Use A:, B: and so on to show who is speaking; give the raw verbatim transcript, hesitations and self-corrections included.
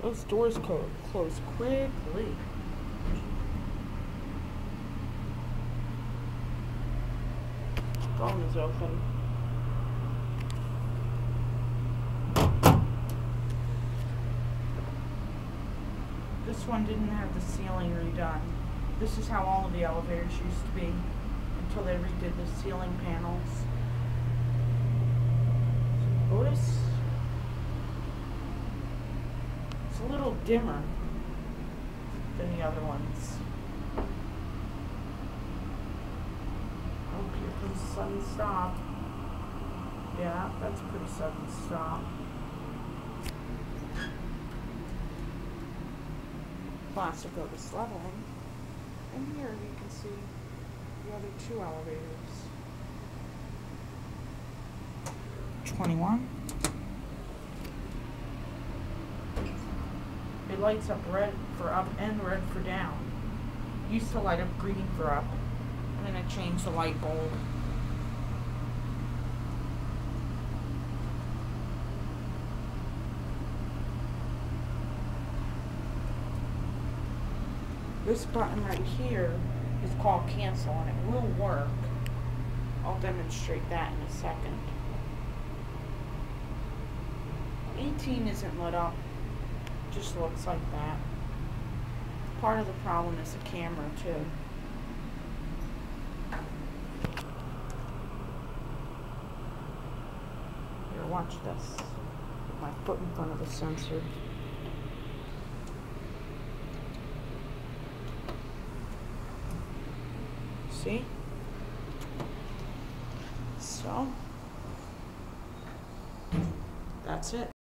A: Those doors co- close quickly. Phone is open. This one didn't have the ceiling redone. This is how all of the elevators used to be until they redid the ceiling panels. So Otis, it's a little dimmer than the other ones. Oh, here comes sudden stop. Yeah, that's a pretty sudden stop. Plastic Otis leveling. And here you can see the other two elevators. twenty-one. It lights up red for up and red for down. Used to light up green for up, and then I changed the light bulb. This button right here is called cancel, and it will work. I'll demonstrate that in a second. eighteen isn't lit up, just looks like that. Part of the problem is the camera too. Here, watch this. Put my foot in front of the sensor. See? So, that's it.